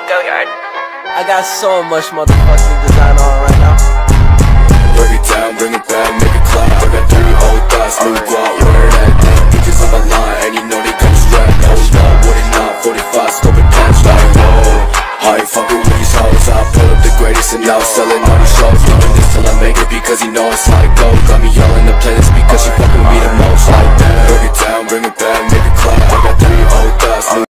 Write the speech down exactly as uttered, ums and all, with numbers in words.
Go yard. I got so much motherfucking design on right now. Break it down, bring it back, make it clap. I got three old thoughts, new guap, wear that thing. Bitches on my line, and you know they come strapped. Hold up, what it not, forty-five, scope and patch like, whoa. I ain't fucking with these hoes, I pull up the greatest and now selling all these shows. Doing this till I make it because you know it's like gold. Got me yelling the playlist because she fucking